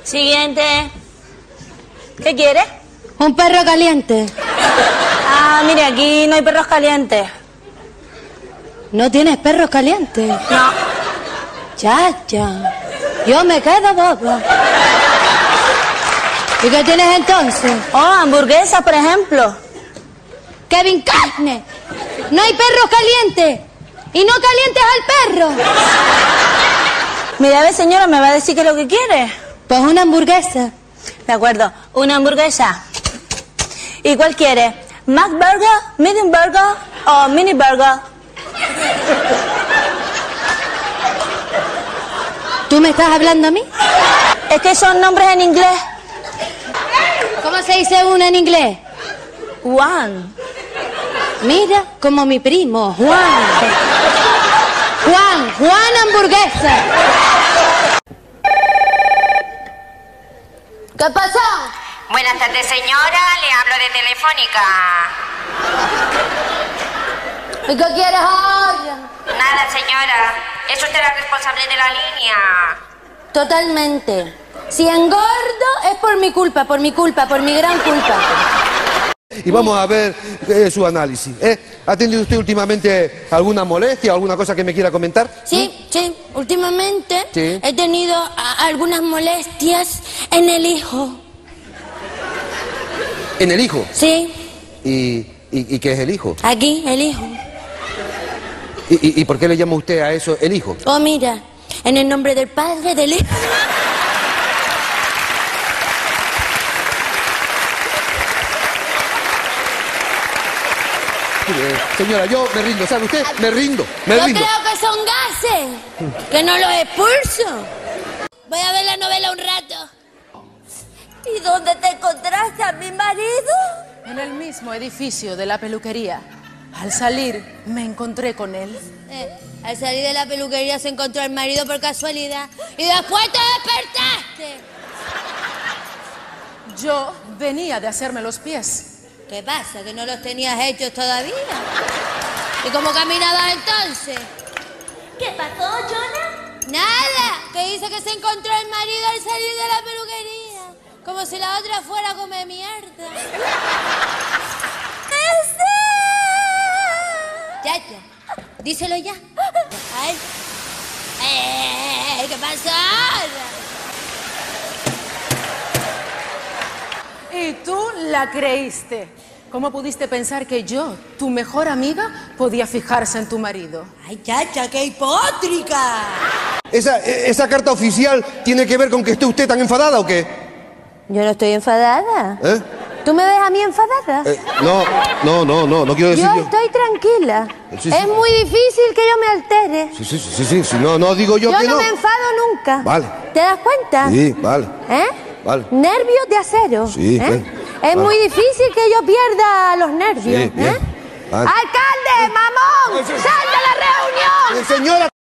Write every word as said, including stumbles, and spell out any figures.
Siguiente. ¿Qué quiere? Un perro caliente. Ah, mire, aquí no hay perros calientes. ¿No tienes perros calientes? No. Chacha, yo me quedo boba. ¿Y qué tienes entonces? Oh, hamburguesas, por ejemplo. Kevin Carne, no hay perros calientes. Y no calientes al perro. Mira, a ver, señora, ¿me va a decir qué es lo que quiere? Pues una hamburguesa. De acuerdo, una hamburguesa. ¿Y cuál quiere? ¿Mac Burger, Medium Burger o Mini Burger? ¿Tú me estás hablando a mí? Es que son nombres en inglés. ¿Cómo se dice una en inglés? One. Mira, como mi primo, Juan. Juan, Juan hamburguesa. ¿Qué pasó? Buenas tardes, señora. Le hablo de Telefónica. ¿Y qué quieres ahora? Nada, señora. Es usted la responsable de la línea. Totalmente. Si engordo es por mi culpa, por mi culpa, por mi gran culpa. Y vamos a ver eh, su análisis. ¿eh? ¿Ha tenido usted últimamente alguna molestia o alguna cosa que me quiera comentar? Sí, sí. Últimamente Sí. he tenido a, algunas molestias en el hijo. ¿En el hijo? Sí, ¿Y, y, y qué es el hijo? aquí, el hijo. ¿Y, y, y por qué le llama usted a eso el hijo? Oh, mira, en el nombre del Padre, del Hijo. Eh, señora, yo me rindo, ¿sabe usted? Me rindo, me Yo rindo. creo que son gases, que no los expulso. Voy a ver la novela un rato. ¿Y dónde te encontraste a mi marido? En el mismo edificio de la peluquería. Al salir, me encontré con él. Eh, al salir de la peluquería se encontró el marido por casualidad y después te despertaste. Yo venía de hacerme los pies. ¿Qué pasa? ¿Que no los tenías hechos todavía? ¿Y cómo caminabas entonces? ¿Qué pasó, Jonah? Nada, que dice que se encontró el marido al salir de la peluquería. Como si la otra fuera a comer mierda. Ya, ya. Díselo ya. Ay. Eh, ¿Qué pasó? Y tú la creíste. ¿Cómo pudiste pensar que yo, tu mejor amiga, podía fijarse en tu marido? Ay, chacha, qué hipótrica. ¿Esa, ¿Esa carta oficial tiene que ver con que esté usted tan enfadada o qué? Yo no estoy enfadada. ¿Eh? ¿Tú me ves a mí enfadada? Eh, no, no, no, no, no quiero decir Yo yo. estoy tranquila. Sí, sí. Es muy difícil que yo me altere. Sí, sí, sí, sí, sí, sí, no, no digo yo, Yo que no no. me enfado nunca. Vale. ¿Te das cuenta? Sí, vale. ¿Eh? Vale. Nervios de acero. Sí, ¿eh? bueno. Es Vale. muy difícil que yo pierda los nervios. Sí, bien. ¿eh? Vale. ¡Alcalde, mamón! ¡Sal de la reunión! Eh, señora.